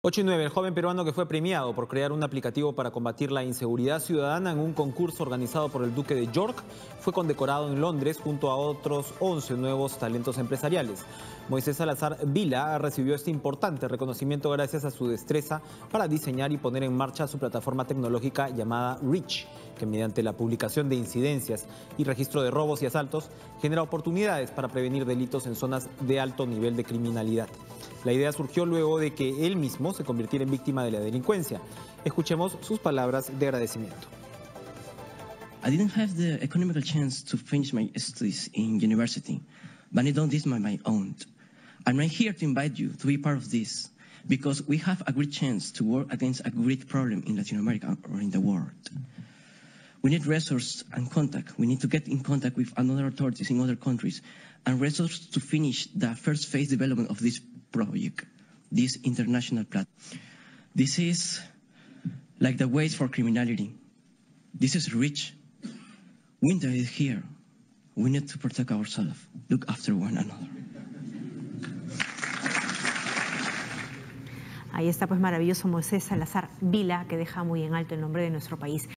8 y 9. El joven peruano que fue premiado por crear un aplicativo para combatir la inseguridad ciudadana en un concurso organizado por el Duque de York fue condecorado en Londres junto a otros 11 nuevos talentos empresariales. Moisés Salazar Vila recibió este importante reconocimiento gracias a su destreza para diseñar y poner en marcha su plataforma tecnológica llamada Reach, que mediante la publicación de incidencias y registro de robos y asaltos genera oportunidades para prevenir delitos en zonas de alto nivel de criminalidad. La idea surgió luego de que él mismo se convirtiera en víctima de la delincuencia. Escuchemos sus palabras de agradecimiento. I didn't have the economical chance to finish my studies in university, but I done this on my own. I'm right here to invite you to be part of this, because we have a great chance to work against a great problem in Latin America or in the world. We need resources and contact. We need to get in contact with other authorities in other countries and resources to finish the first phase development of this project, this international platform. This is like the ways for criminality. This is rich. Winter is here. We need to protect ourselves, look after one another. Ahí está pues maravilloso Moisés Salazar Vila, que deja muy en alto el nombre de nuestro país.